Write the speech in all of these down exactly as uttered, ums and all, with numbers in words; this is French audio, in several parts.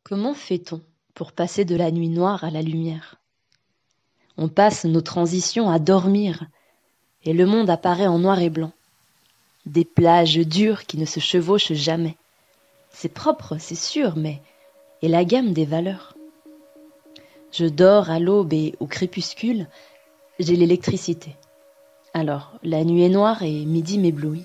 Comment fait-on pour passer de la nuit noire à la lumière? On passe nos transitions à dormir, et le monde apparaît en noir et blanc. Des plages dures qui ne se chevauchent jamais. C'est propre, c'est sûr, mais et la gamme des valeurs? Je dors à l'aube et au crépuscule, j'ai l'électricité. Alors, la nuit est noire et midi m'éblouit.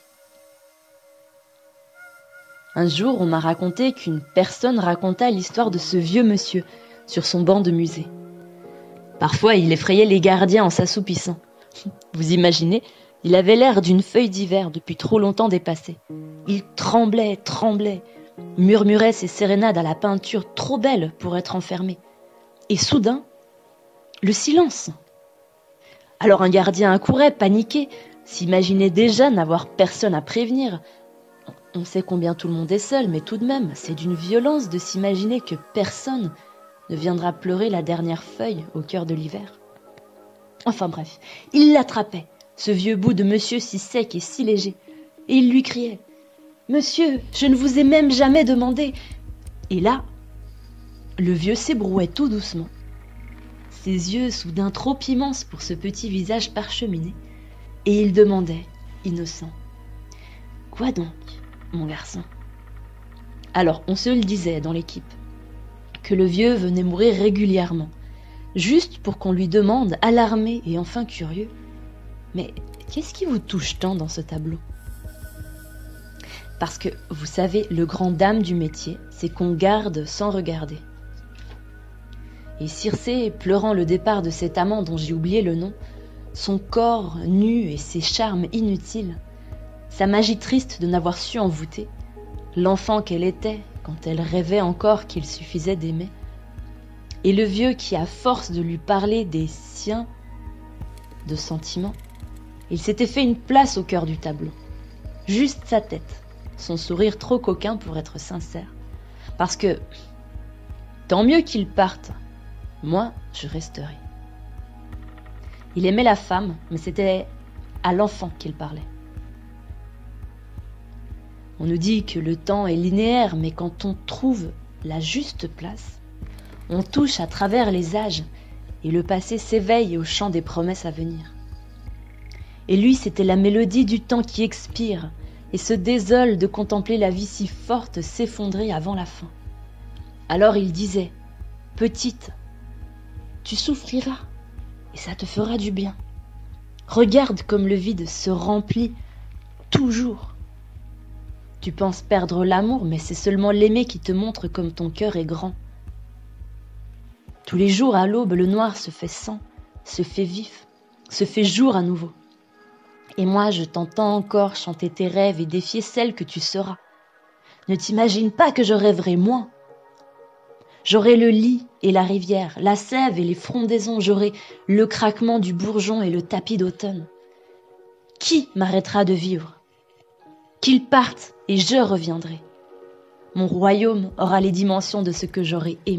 Un jour, on m'a raconté qu'une personne raconta l'histoire de ce vieux monsieur sur son banc de musée. Parfois, il effrayait les gardiens en s'assoupissant. Vous imaginez, il avait l'air d'une feuille d'hiver depuis trop longtemps dépassée. Il tremblait, tremblait, murmurait ses sérénades à la peinture trop belle pour être enfermé. Et soudain, le silence. Alors un gardien accourait, paniqué, s'imaginait déjà n'avoir personne à prévenir. On sait combien tout le monde est seul, mais tout de même, c'est d'une violence de s'imaginer que personne ne viendra pleurer la dernière feuille au cœur de l'hiver. Enfin bref, il l'attrapait, ce vieux bout de monsieur si sec et si léger, et il lui criait « Monsieur, je ne vous ai même jamais demandé !» Et là, le vieux s'ébrouait tout doucement, ses yeux soudain trop immenses pour ce petit visage parcheminé, et il demandait, innocent « Quoi donc, mon garçon ?» Alors on se le disait dans l'équipe, que le vieux venait mourir régulièrement, juste pour qu'on lui demande, alarmé et enfin curieux, « Mais qu'est-ce qui vous touche tant dans ce tableau ?» Parce que, vous savez, le grand dame du métier, c'est qu'on garde sans regarder. Et Circé, pleurant le départ de cet amant dont j'ai oublié le nom, son corps nu et ses charmes inutiles, sa magie triste de n'avoir su envoûter, l'enfant qu'elle était quand elle rêvait encore qu'il suffisait d'aimer, et le vieux qui, à force de lui parler des siens de sentiments, il s'était fait une place au cœur du tableau. Juste sa tête, son sourire trop coquin pour être sincère. Parce que, tant mieux qu'il parte, moi, je resterai. Il aimait la femme, mais c'était à l'enfant qu'il parlait. On nous dit que le temps est linéaire, mais quand on trouve la juste place, on touche à travers les âges et le passé s'éveille au chant des promesses à venir. Et lui, c'était la mélodie du temps qui expire et se désole de contempler la vie si forte s'effondrer avant la fin. Alors il disait, « Petite, tu souffriras et ça te fera du bien. Regarde comme le vide se remplit toujours. Tu penses perdre l'amour, mais c'est seulement l'aimer qui te montre comme ton cœur est grand. Tous les jours à l'aube, le noir se fait sang, se fait vif, se fait jour à nouveau. Et moi, je t'entends encore chanter tes rêves et défier celle que tu seras. Ne t'imagine pas que je rêverai moins. J'aurai le lit et la rivière, la sève et les frondaisons, j'aurai le craquement du bourgeon et le tapis d'automne. Qui m'arrêtera de vivre ? Qu'il parte et je reviendrai. Mon royaume aura les dimensions de ce que j'aurai aimé. »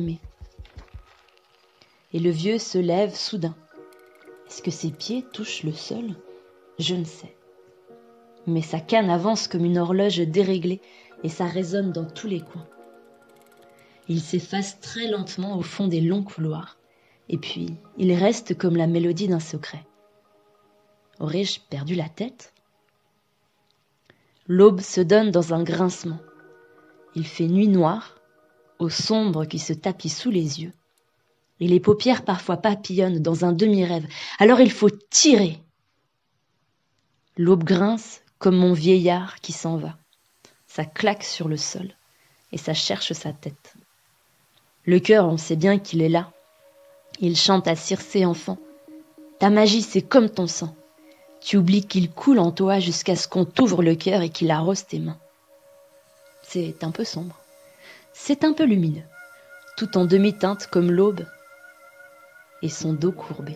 Et le vieux se lève soudain. Est-ce que ses pieds touchent le sol ? Je ne sais. Mais sa canne avance comme une horloge déréglée et ça résonne dans tous les coins. Il s'efface très lentement au fond des longs couloirs, et puis il reste comme la mélodie d'un secret. Aurais-je perdu la tête ? L'aube se donne dans un grincement. Il fait nuit noire, au sombre qui se tapit sous les yeux, et les paupières parfois papillonnent dans un demi-rêve. Alors il faut tirer. L'aube grince comme mon vieillard qui s'en va. Ça claque sur le sol, et ça cherche sa tête. Le cœur, on sait bien qu'il est là. Il chante à Circé enfant. Ta magie, c'est comme ton sang. Tu oublies qu'il coule en toi jusqu'à ce qu'on t'ouvre le cœur et qu'il arrose tes mains. C'est un peu sombre. C'est un peu lumineux. Tout en demi-teinte comme l'aube et son dos courbé.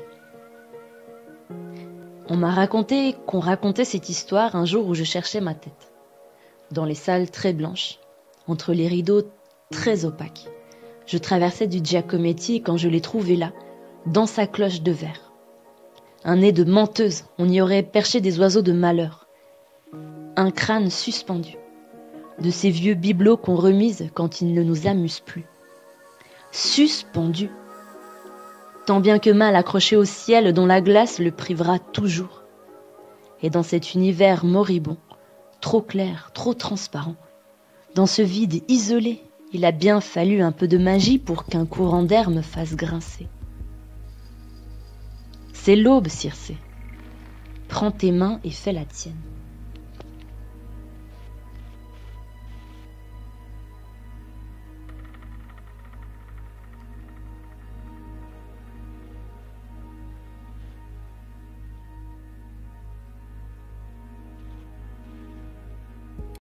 On m'a raconté qu'on racontait cette histoire un jour où je cherchais ma tête. Dans les salles très blanches, entre les rideaux très opaques. Je traversais du Giacometti quand je l'ai trouvé là, dans sa cloche de verre. Un nez de menteuse, on y aurait perché des oiseaux de malheur. Un crâne suspendu, de ces vieux bibelots qu'on remise quand ils ne nous amusent plus. suspendu, tant bien que mal accroché au ciel dont la glace le privera toujours. Et dans cet univers moribond, trop clair, trop transparent, dans ce vide isolé, il a bien fallu un peu de magie pour qu'un courant d'air me fasse grincer. C'est l'aube, Circé. Prends tes mains et fais la tienne.